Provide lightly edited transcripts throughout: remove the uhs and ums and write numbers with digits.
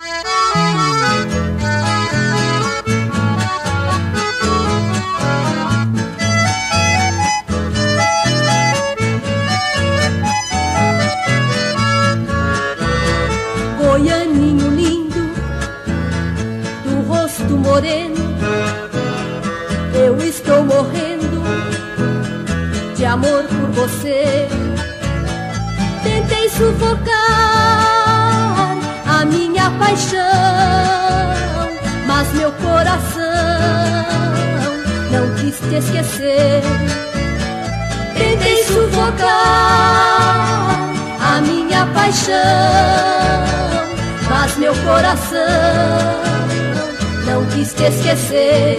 Goianinho lindo, do rosto moreno, eu estou morrendo de amor por você. Tentei sufocar a minha paixão, mas meu coração não quis te esquecer. Tentei sufocar a minha paixão, mas meu coração não quis te esquecer.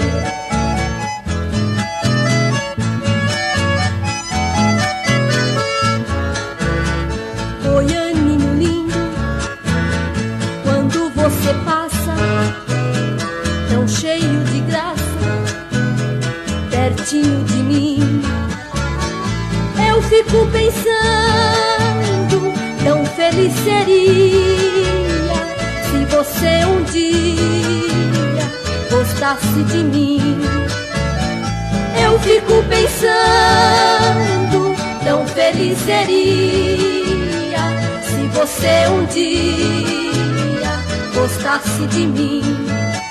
Goianinho lindo, quando você passa, tão cheio de graça, pertinho de mim, eu fico pensando, tão feliz seria se você um dia gostasse de mim. Eu fico pensando, tão feliz seria se você um dia gostasse de mim.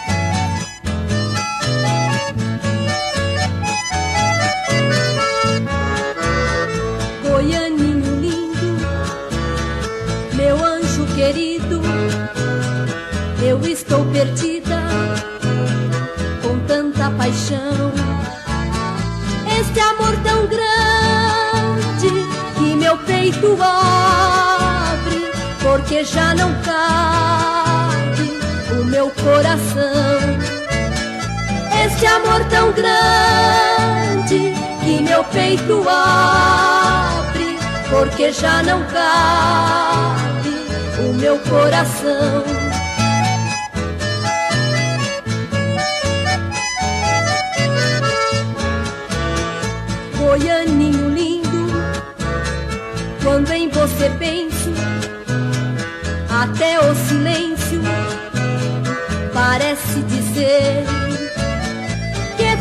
Goianinho lindo, meu anjo querido, eu estou perdida com tanta paixão. Este amor tão grande que meu peito abre, porque já não cabe o meu coração. Este amor tão grande que meu peito abre, porque já não cabe o meu coração. Goianinho lindo, quando em você penso, até o silêncio parece dizer que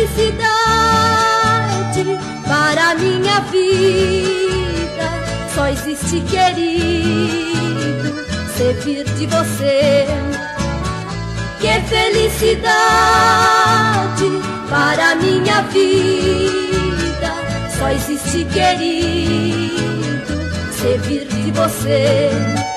felicidade para minha vida só existe, querido, servir de você. Que felicidade para minha vida só existe, querido, servir de você.